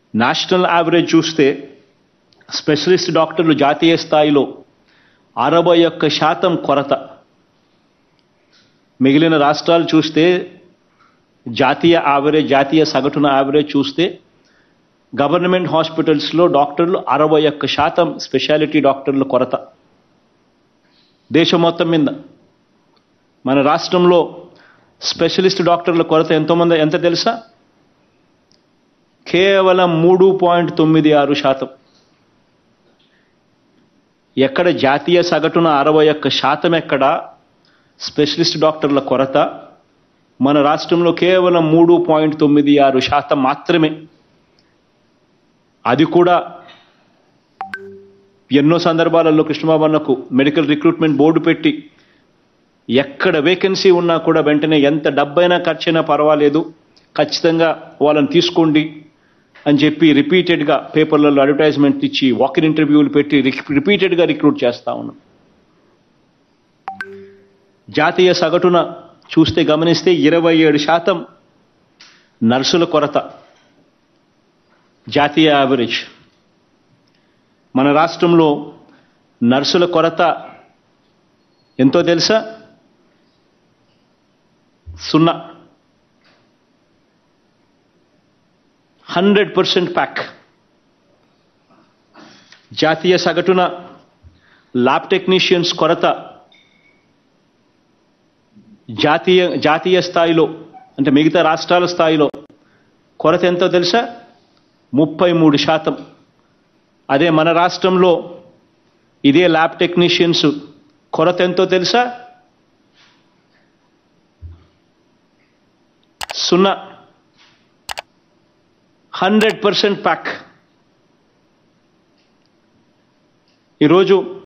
National average చూస్తే specialist డాక్టర్లు జాతీయ స్థాయిలో 61% కొరత. మిగిలిన రాష్ట్రాలు చూస్తే జాతీయ సగటున యావరేజ్ చూస్తే గవర్నమెంట్ హాస్పిటల్స్లో డాక్టర్లు 61% స్పెషాలిటీ డాక్టర్ల కొరత. దేశం మొత్తం మీద మన రాష్ట్రంలో స్పెషలిస్ట్ డాక్టర్ల కొరత ఎంత తెలుసా? కేవలం 3.96%. ఎక్కడ జాతీయ సగటున 61% ఎక్కడ స్పెషలిస్ట్ డాక్టర్ల కొరత, మన రాష్ట్రంలో కేవలం 3.96% మాత్రమే. అది కూడా ఎన్నో సందర్భాలలో కృష్ణబాబు అన్నకు మెడికల్ రిక్రూట్మెంట్ బోర్డు పెట్టి ఎక్కడ వేకెన్సీ ఉన్నా కూడా వెంటనే ఎంత డబ్బైనా ఖర్చైనా పర్వాలేదు, ఖచ్చితంగా వాళ్ళని తీసుకోండి అని చెప్పి రిపీటెడ్గా పేపర్లలో అడ్వర్టైజ్మెంట్ ఇచ్చి వాకిన్ ఇంటర్వ్యూలు పెట్టి రిపీటెడ్గా రిక్రూట్ చేస్తా ఉన్నాం. జాతీయ సగటున చూస్తే గమనిస్తే 27% నర్సుల కొరత జాతీయ యావరేజ్. మన రాష్ట్రంలో నర్సుల కొరత ఎంతో తెలుసా? 0. 100% ప్యాక్. జాతీయ సగటున ల్యాబ్ టెక్నీషియన్స్ కొరత జాతీయ స్థాయిలో అంటే మిగతా రాష్ట్రాల స్థాయిలో కొరత ఎంతో తెలుసా? 33%. అదే మన రాష్ట్రంలో ఇదే ల్యాబ్ టెక్నీషియన్స్ కొరత ఎంతో తెలుసా? 0. 100% ప్యాక్. ఈరోజు